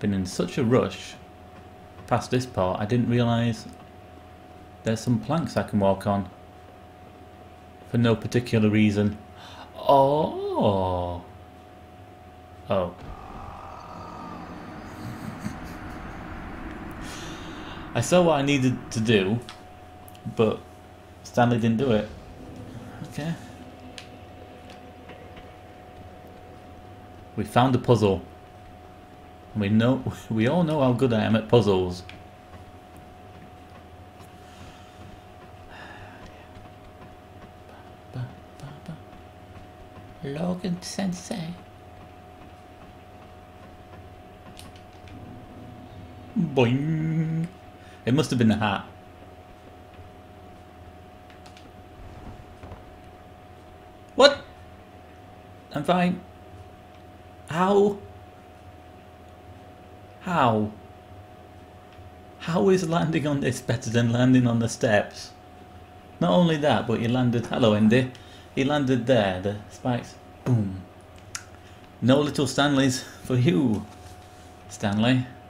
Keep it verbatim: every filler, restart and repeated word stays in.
been in such a rush past this part, I didn't realise there's some planks I can walk on for no particular reason. Oh. Oh. I saw what I needed to do, but Stanley didn't do it. Okay. We found a puzzle. We know, we all know how good I am at puzzles. Logan Sensei. Boing. It must have been the hat. What? I'm fine. How? How? How is landing on this better than landing on the steps? Not only that, but you landed... Hello, Indy. He landed there, the spikes. Boom. No little Stanleys for you, Stanley.